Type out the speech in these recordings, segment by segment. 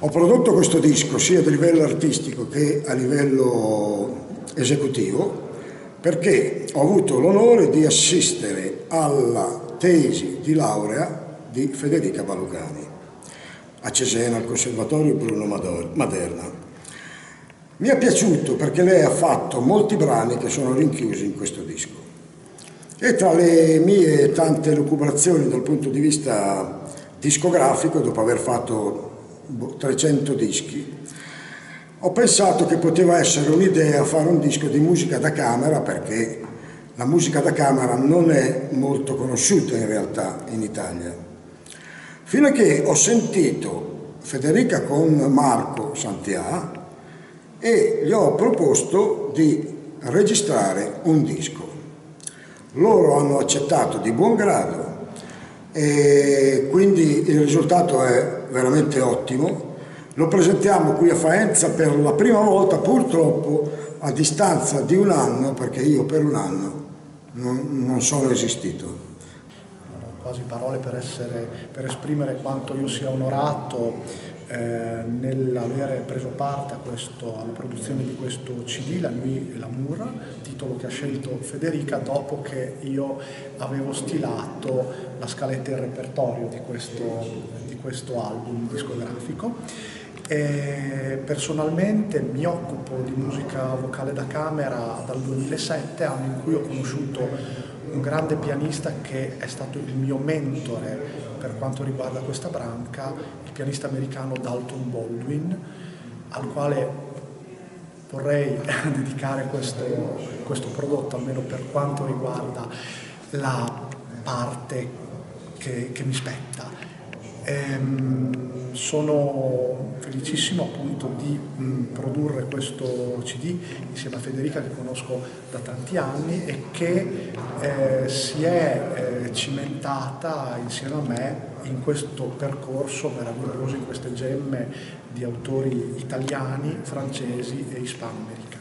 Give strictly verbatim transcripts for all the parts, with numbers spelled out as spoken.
Ho prodotto questo disco sia a livello artistico che a livello esecutivo perché ho avuto l'onore di assistere alla tesi di laurea di Federica Balucani a Cesena, al Conservatorio Bruno Maderna. Mi è piaciuto perché lei ha fatto molti brani che sono rinchiusi in questo disco e tra le mie tante lucubrazioni dal punto di vista discografico, dopo aver fatto trecento dischi, ho pensato che poteva essere un'idea fare un disco di musica da camera, perché la musica da camera non è molto conosciuta in realtà in Italia, fino a che ho sentito Federica con Marco Santià e gli ho proposto di registrare un disco. Loro hanno accettato di buon grado e quindi il risultato è veramente ottimo. Lo presentiamo qui a Faenza per la prima volta, purtroppo a distanza di un anno, perché io per un anno non, non sono esistito. Non ho quasi parole per, essere, per esprimere quanto io sia onorato eh, nell'avere preso parte a questo, alla produzione di questo C D, La Nuit et l'Amour, titolo che ha scelto Federica dopo che io avevo stilato la scaletta e il repertorio di questo, di questo album discografico. E personalmente mi occupo di musica vocale da camera dal duemilasette, anno in cui ho conosciuto un grande pianista che è stato il mio mentore per quanto riguarda questa branca, il pianista americano Dalton Baldwin, al quale vorrei dedicare questo, questo prodotto, almeno per quanto riguarda la parte che, che mi spetta. Ehm, sono felicissimo appunto di mh, produrre questo C D insieme a Federica, che conosco da tanti anni e che eh, si è eh, cimentata insieme a me in questo percorso meraviglioso, in queste gemme di autori italiani, francesi e ispanoamericani.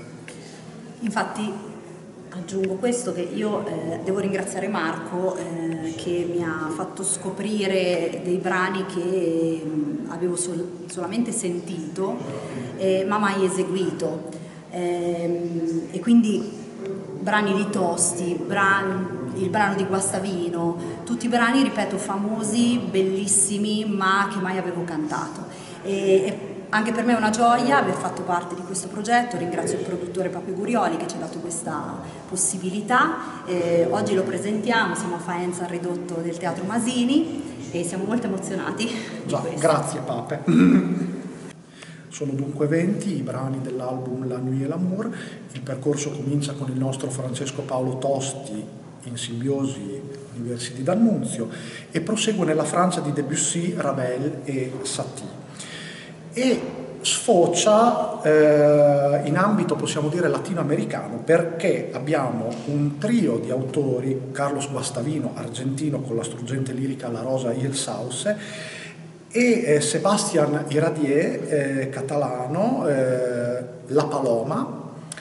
Infatti aggiungo questo, che io eh, devo ringraziare Marco eh, che mi ha fatto scoprire dei brani che mh, avevo sol solamente sentito eh, ma mai eseguito, eh, e quindi brani di Tosti, brani, il brano di Guastavino, tutti brani, ripeto, famosi, bellissimi, ma che mai avevo cantato. E, e anche per me è una gioia aver fatto parte di questo progetto. Ringrazio il produttore Papio Gurioli che ci ha dato questa possibilità. Eh, oggi lo presentiamo, siamo a Faenza al ridotto del Teatro Masini e siamo molto emozionati di Già, questo. Grazie Pape. Sono dunque venti i brani dell'album La Nuit et l'Amour. Il percorso comincia con il nostro Francesco Paolo Tosti in simbiosi Universi d'Annunzio e prosegue nella Francia di Debussy, Ravel e Satie. E sfocia eh, in ambito, possiamo dire, latinoamericano, perché abbiamo un trio di autori, Carlos Guastavino, argentino, con la struggente lirica La Rosa y el Sauce, e eh, Sebastián Iradier, eh, catalano, eh, La Paloma,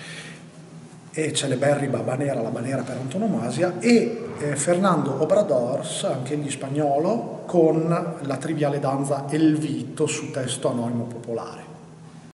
e Celeberrima Banera, la Banera per antonomasia, e eh, Fernando Obradors, anche egli spagnolo, con la triviale danza El Vito su testo anonimo popolare.